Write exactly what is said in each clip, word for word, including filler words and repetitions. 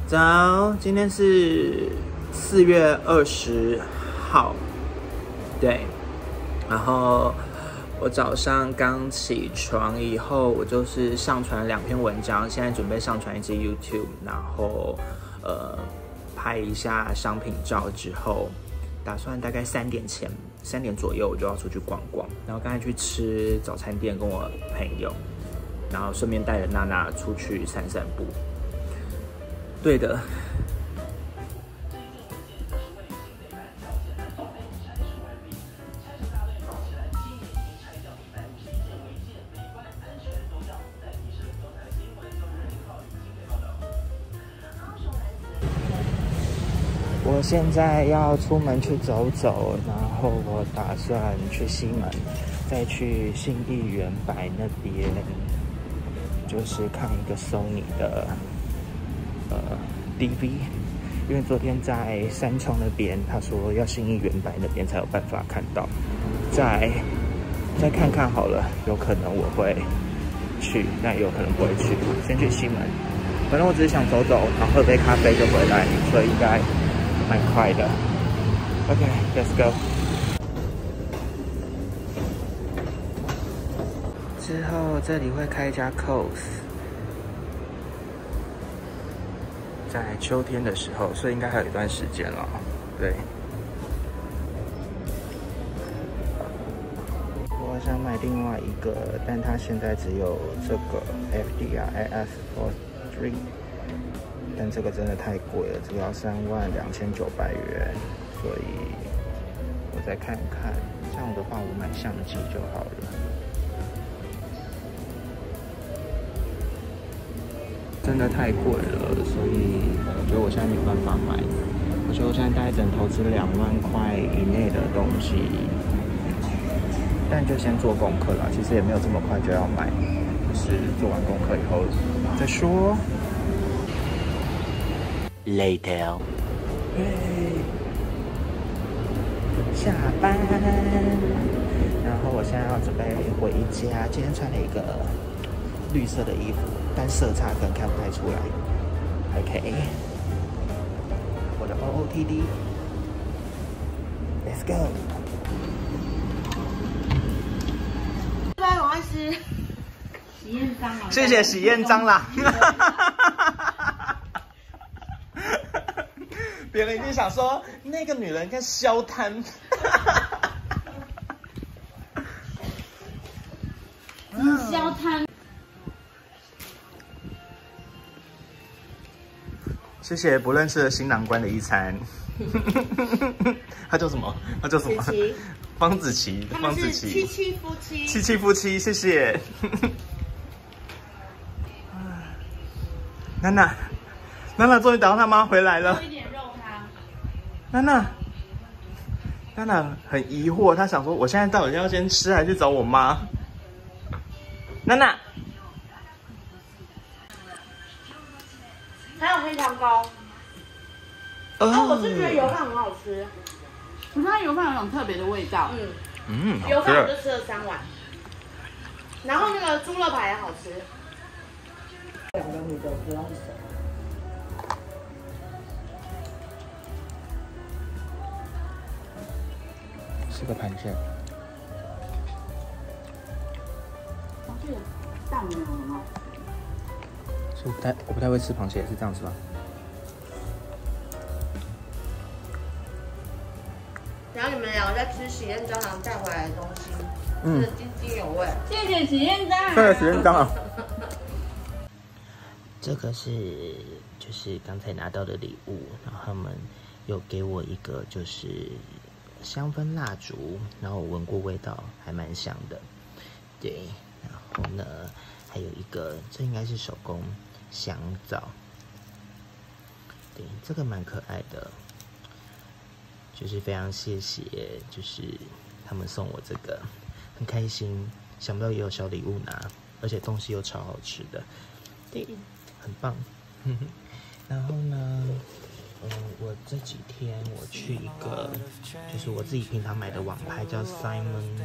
早，今天是四月二十号，对，然后我早上刚起床以后，我就是上传两篇文章，现在准备上传一支 YouTube， 然后呃拍一下商品照之后，打算大概三点前三点左右我就要出去逛逛，然后刚才去吃早餐店跟我朋友，然后顺便带着娜娜出去散散步。对的。我现在要出门去走走，然后我打算去西门，再去信义远百那边，就是看一个 Sony 的呃 D V， 因为昨天在三创那边，他说要信义远百那边才有办法看到，再再看看好了，有可能我会去，但也有可能不会去，先去西门。反正我只是想走走，然后喝杯咖啡就回来，所以应该蛮快的。OK，let's go。之后这里会开一家 C O S， 在秋天的时候，所以应该还有一段时间了。对。我想买另外一个，但它现在只有这个 F D R I F forty-three。但这个真的太贵了，这个要三万两千九百元，所以我再看看。这样的话，我买相机就好了。真的太贵了，所以我觉得我现在没办法买。我觉得我现在大概只能投资两万块以内的东西，但就先做功课啦。其实也没有这么快就要买，就是做完功课以后再说。Later， 下班，然后我现在要准备回家。今天穿了一个绿色的衣服，但色差可能看不太出来。OK， 我的 O O T D，Let's go。 乖，赶快吃。喜宴章啊！ 谢谢喜宴章啦。别人一定想说，那个女人跟消摊。 消摊。 谢谢不认识的新郎官的一餐。他叫什么？他叫什么？方子琪。方子琪。 七七夫妻。 七七夫妻，谢谢。娜娜，娜娜终于等到她妈回来了。娜娜，娜娜很疑惑，她想说，我现在到底要先吃还是找我妈？娜娜， 还有黑糖糕。 哦， 啊，我是觉得油饭很好吃， 可是它油饭有种特别的味道。 嗯嗯， 油饭我就吃了三碗，然后那个猪肉排也好吃。两个女的不知道是谁。 是个螃蟹。 螃蟹的蛋没有很好吃。 是不太，我不太会吃螃蟹，是这样子吧？ 然后你们两个在吃喜宴胶囊带回来的东西， 嗯， 是津津有味。 谢谢喜宴章。 对，喜宴章啊。这个是就是刚才拿到的礼物，然后他们有给我一个就是香氛蜡烛，然后我闻过味道还蛮香的，对，然后呢还有一个这应该是手工香皂，对，这个蛮可爱的，就是非常谢谢，就是他们送我这个，很开心，想不到也有小礼物拿，而且东西又超好吃的，对。很棒，然后呢，嗯，我这几天我去一个，就是我自己平常买的网拍叫 Simon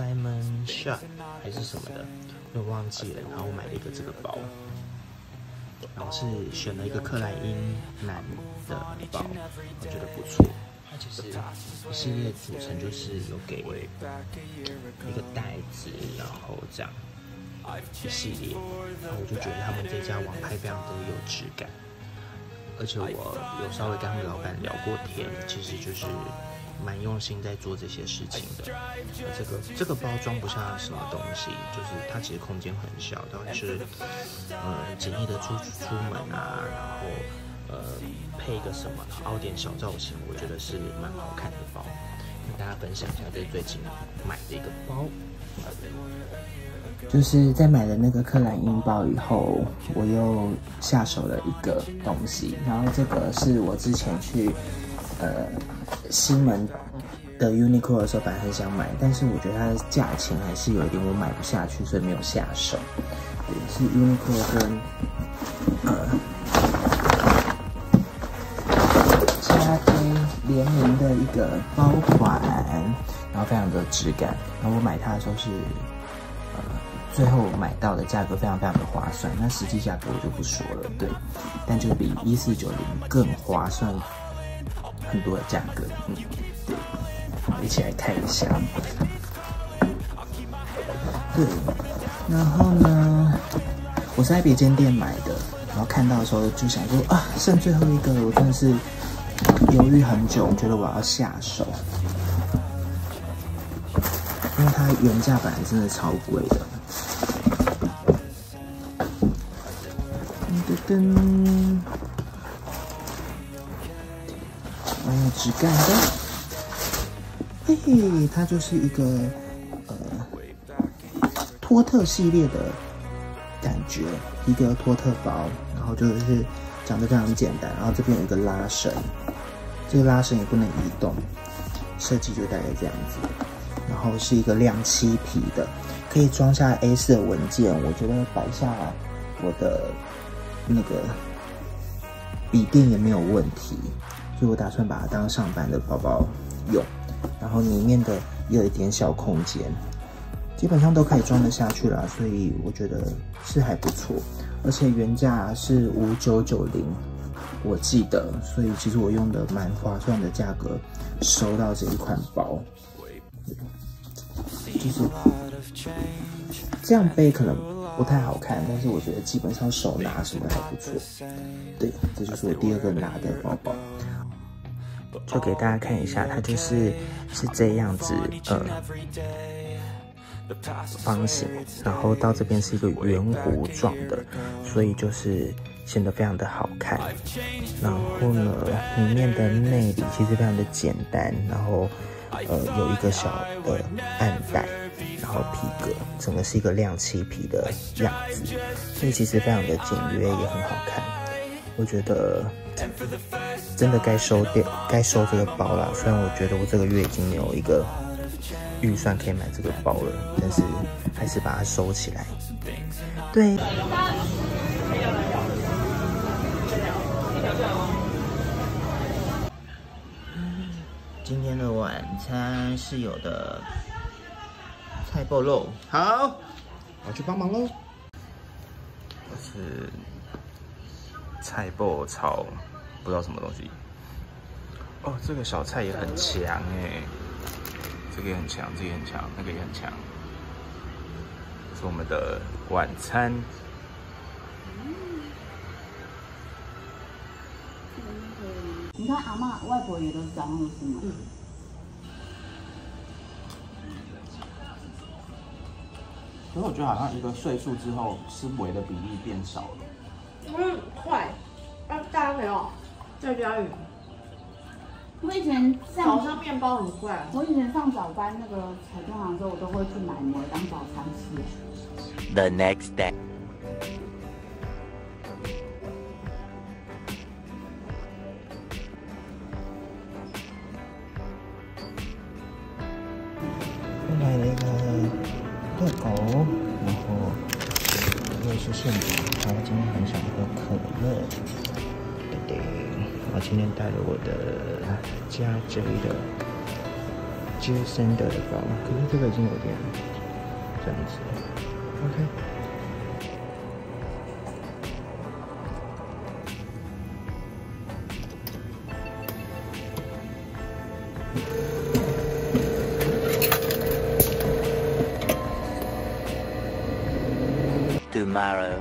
Simon Shop 还是什么的，我忘记了。然后我买了一个这个包， 然后是选了一个克莱因男的包，我觉得不错。它其实一系列组成就是有给一个袋子，然后这样一系列，然后我就觉得他们这家网拍非常的有质感，而且我有稍微跟他们老板聊过天，其实就是蛮用心在做这些事情的。这个这个包装不下什么东西，就是它其实空间很小，但是呃简易的出出门啊，然后呃配一个什么凹点小造型，我觉得是蛮好看的包，跟大家分享一下，这是最近买的一个包。就是在买了那个克莱因包以后，我又下手了一个东西，然后这个是我之前去呃西门的 Uniqlo 的时候，本来很想买，但是我觉得它的价钱还是有一点我买不下去，所以没有下手。对，是 Uniqlo 跟呃加 A 联名的一个包款，然后非常的质感。然后我买它的时候是呃最后买到的价格非常非常的划算，那实际价格我就不说了，对，但就比一四九零更划算很多的价格，嗯，对，好，一起来看一下，对，然后呢，我是在别间店买的，然后看到的时候就想说啊，剩最后一个，我真的是犹豫很久，觉得我要下手，因为它原价本来真的超贵的。噔噔，蛮有质感的。嘿嘿，它就是一个呃托特系列的感觉，一个托特包，然后就是长得非常简单，然后这边有一个拉绳，这个拉绳也不能移动，设计就大概这样子。然后是一个亮漆皮的，可以装下 A 四 的文件，我觉得摆下我的那个笔电也没有问题，所以我打算把它当上班的包包用。然后里面的也有一点小空间，基本上都可以装得下去啦，所以我觉得是还不错。而且原价是五九九零，我记得，所以其实我用的蛮划算的价格收到这一款包。就是这样背可能不太好看，但是我觉得基本上手拿什么还不错。对，这就是我第二个拿的包包，就给大家看一下，它就是是这样子，呃，方形，然后到这边是一个圆弧状的，所以就是显得非常的好看。然后呢，里面的内里其实非常的简单，然后呃有一个小的暗袋。然后皮革整个是一个亮漆皮的样子，所以其实非常的简约，也很好看。我觉得真的该收掉，该收这个包啦。虽然我觉得我这个月已经没有一个预算可以买这个包了，但是还是把它收起来。对。今天的晚餐是有的。菜爆肉，好，我去帮忙喽。这是菜爆炒，不知道什么东西。哦，这个小菜也很强哎，这个也很强，这个也很强，那个也很强。这是我们的晚餐。 你看阿嬷、外婆也都这样是吗？嗯。 可是我觉得好像一个岁数之后，吃维的比例变少了。 嗯，快，啊，大家没有在家里。 我以前上早上面包很快。 我以前上早班那个彩券行的时候，我都会去买维当早餐吃。 The next day。买了一个热狗，然后又是现场，然后今天很想喝可乐，对对，我今天带了我的加 J 的 J Sander 的包，可是这个已经有点这样子 ，OK。 tomorrow.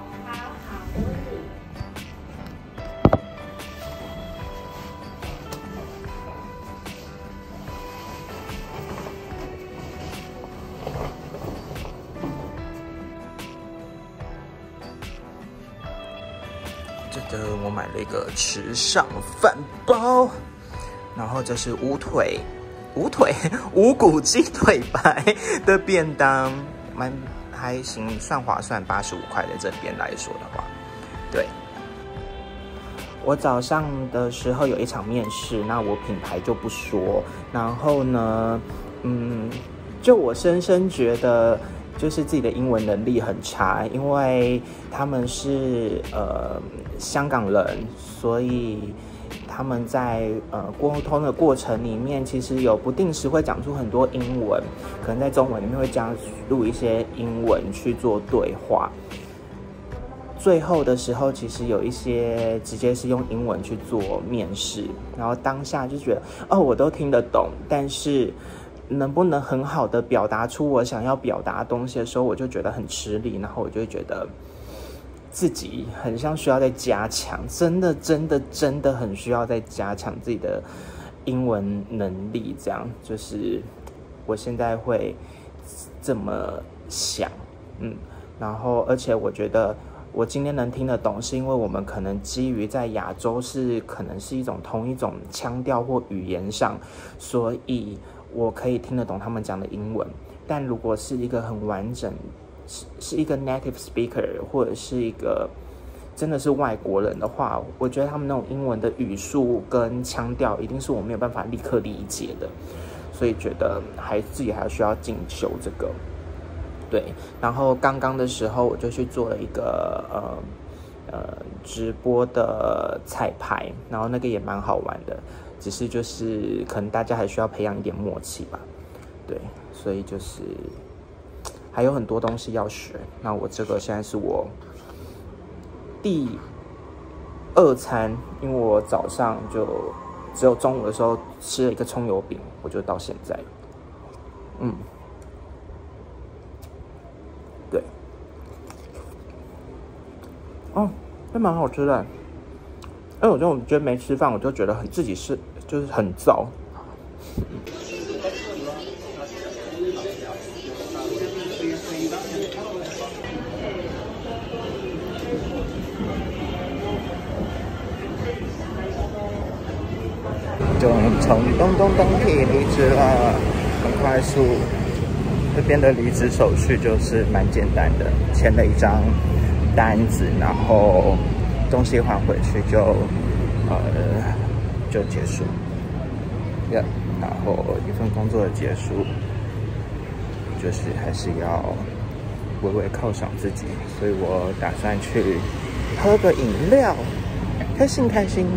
这个我买了一个池上饭包，然后这是五腿、五腿、五谷鸡腿排的便当，蛮还行，算划算，八十五块的这边来说的话，对。我早上的时候有一场面试，那我品牌就不说，然后呢，嗯，就我深深觉得。就是自己的英文能力很差，因为他们是呃香港人，所以他们在呃沟通的过程里面，其实有不定时会讲出很多英文，可能在中文里面会加入一些英文去做对话。最后的时候，其实有一些直接是用英文去做面试，然后当下就觉得哦，我都听得懂，但是。能不能很好的表达出我想要表达的东西的时候，我就觉得很吃力，然后我就会觉得自己很像需要再加强，真的真的真的很需要再加强自己的英文能力，这样就是我现在会这么想，嗯，然后而且我觉得我今天能听得懂，是因为我们可能基于在亚洲是可能是一种同一种腔调或语言上，所以。我可以听得懂他们讲的英文，但如果是一个很完整，是是一个 native speaker 或者是一个真的是外国人的话，我觉得他们那种英文的语速跟腔调，一定是我没有办法立刻理解的，所以觉得还自己还需要进修这个。对，然后刚刚的时候我就去做了一个呃呃直播的彩排，然后那个也蛮好玩的。只是就是可能大家还需要培养一点默契吧，对，所以就是还有很多东西要学。那我这个现在是我第二餐，因为我早上就只有中午的时候吃了一个葱油饼，我就到现在，嗯，对，哦，还蛮好吃的。因为我就我觉得没吃饭，我就觉得很自己是就是很燥。就从东东东体离职了，很快速。这边的离职手续就是蛮简单的，签了一张单子，然后。东西还回去就，呃，就结束，呀、yeah, 然后一份工作的结束，就是还是要微微犒赏自己，所以我打算去喝个饮料，开心开心。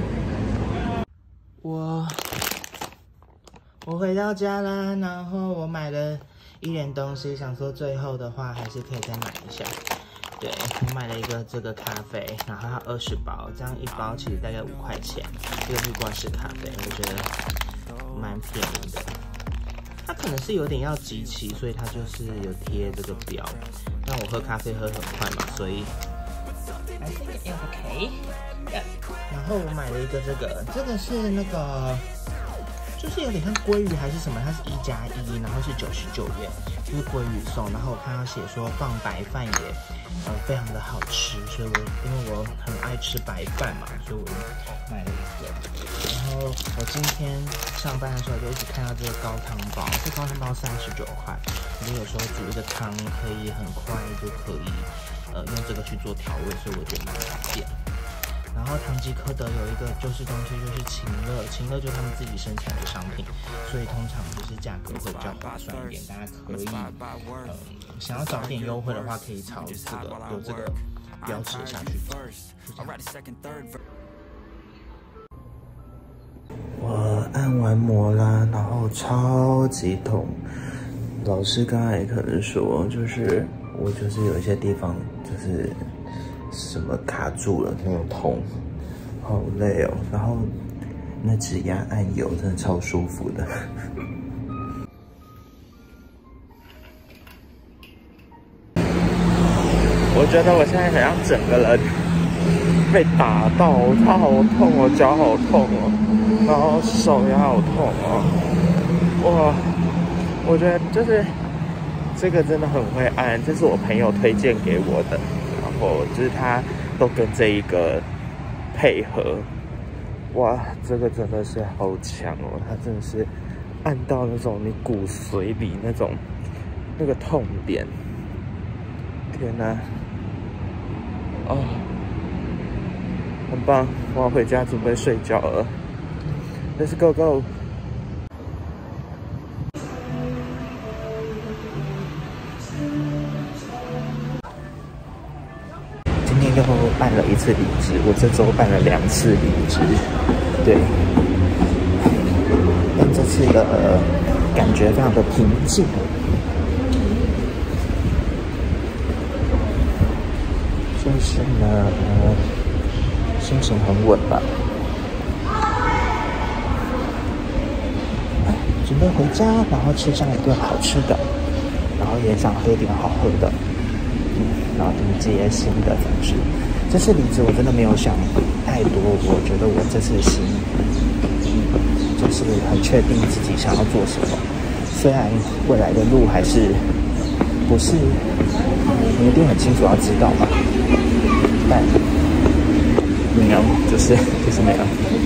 我我回到家啦，然后我买了一点东西，想说最后的话还是可以再买一下。对，我买了一个这个咖啡，然后它二十包，这样一包其实大概五块钱。这个绿罐式咖啡，我觉得蛮便宜的。它可能是有点要集齐，所以它就是有贴这个标。但我喝咖啡喝很快嘛，所以 I think it's okay. Yeah. 然后我买了一个这个，这个是那个。就是有点像鲑鱼还是什么，它是一加一，然后是九十九元，就是鲑鱼送。然后我看到写说放白饭也，呃，非常的好吃，所以我因为我很爱吃白饭嘛，所以我买了一个。然后我今天上班的时候就一直看到这个高汤包，这高汤包三十九块，我有时候煮一个汤可以很快就可以，呃，用这个去做调味，所以我觉得蛮方便。然后唐吉诃德有一个就是东西就是情乐，情乐就是他们自己生产的商品，所以通常就是价格会比较划算一点，大家可以，嗯，想要找点优惠的话，可以朝这个有这个标尺下去走。我按完摩啦，然后超级痛。老师刚才可能说，就是我就是有一些地方就是什么卡住了那种痛，好累哦。然后那指压按油真的超舒服的。我觉得我现在好像整个人被打到，他好痛哦，脚好痛哦，然后手也好痛哦。哇，我觉得就是这个真的很会按，这是我朋友推荐给我的，然后就是他都跟这一个配合。哇，这个真的是好强哦，他真的是按到那种你骨髓里那种那个痛点。天哪！哦，很棒！我要回家准备睡觉了。Let's go go！ 今天又办了一次离职，我这周办了两次离职，对。但这次的、呃、感觉非常的平静。就是呢，呃，心情很稳吧。哎，准备回家，然后吃上一顿好吃的，然后也想喝点好喝的，嗯，然后迎接新的总之。这次离职我真的没有想太多，我觉得我这次心，嗯，就是很确定自己想要做什么。虽然未来的路还是不是你一定很清楚要知道嘛。但没有，就是就是那样。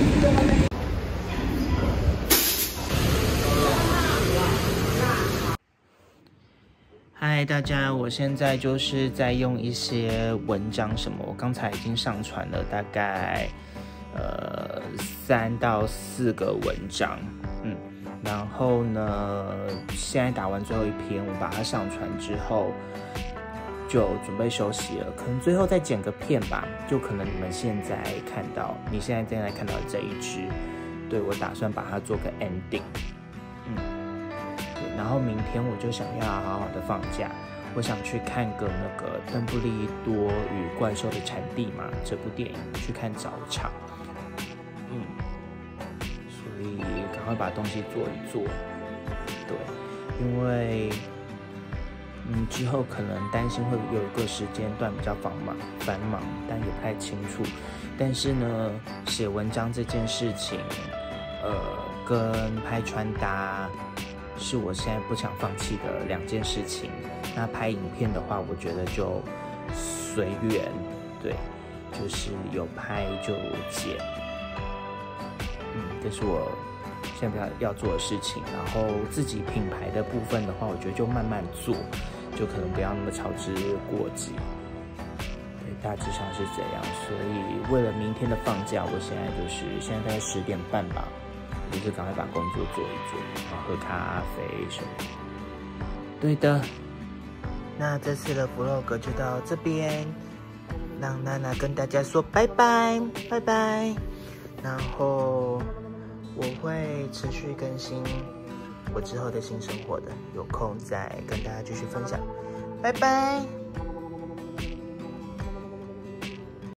嗨，大家，我现在就是在用一些文章什么，我刚才已经上传了大概呃三到四个文章，嗯，然后呢，现在打完最后一篇，我把它上传之后。就准备休息了，可能最后再剪个片吧，就可能你们现在看到，你现在正在看到的这一支，对，我打算把它做个 ending， 嗯，对，然后明天我就想要好好的放假，我想去看个那个《邓布利多与怪兽的产地》嘛，这部电影去看早场，嗯，所以赶快把东西做一做，对，因为。嗯，之后可能担心会有一个时间段比较繁忙，繁忙，但也不太清楚。但是呢，写文章这件事情，呃，跟拍穿搭是我现在不想放弃的两件事情。那拍影片的话，我觉得就随缘，对，就是有拍就剪。嗯，这是我现在要做的事情。然后自己品牌的部分的话，我觉得就慢慢做。就可能不要那么操之过急，对，大致上是这样。所以为了明天的放假，我现在就是现在大概十点半吧，我就赶快把工作做一做，然后喝咖啡什么的。对的，那这次的 vlog 就到这边，让娜娜跟大家说拜拜，拜拜。然后我会持续更新。我之后的新生活的，有空再跟大家继续分享，拜拜。